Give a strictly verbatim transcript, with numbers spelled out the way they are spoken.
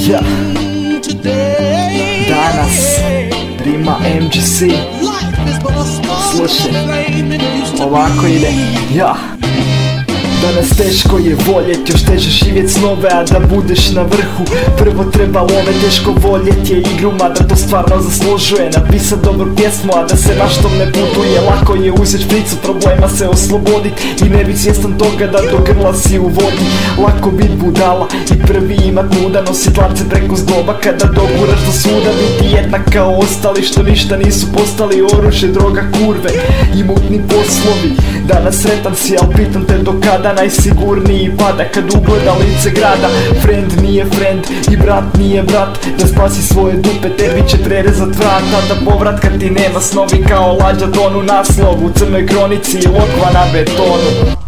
Ja. Danas rima M G C. Slušaj, ovako ide. Ja. Danas teško je voljet, još teže živjet snove, a da budeš na vrhu prvo treba love. Teško voljet je igru, mada to stvarno zaslužuje. Napisat dobru pjesmu, a da se baš tom ne putuje. Lako je uzet špricu, problema se oslobodit i ne bit svjestan toga da do grla si u vodi. Lako bit budala i prvi imat muda, nosit lance preko zgloba kada doguraš do suda. Biti jednak kao ostali što ništa nisu postali, oružje, droga, kurve i mutni poslovi. Danas sretan si, al pitam te do kada najsigurniji pada kad ugleda lice grada. Friend nije friend i brat nije brat, da spasi svoje dupe tebi će prerezat vrata. Da povratka ti nema, snovi kao lađa tonu, naslov u crnoj kronici i lokva na betonu.